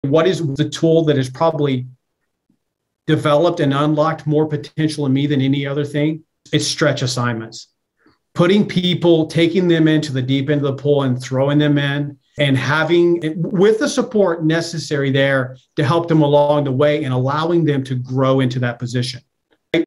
What is the tool that has probably developed and unlocked more potential in me than any other thing? It's stretch assignments. Putting people, taking them into the deep end of the pool and throwing them in, and having, with the support necessary there to help them along the way and allowing them to grow into that position.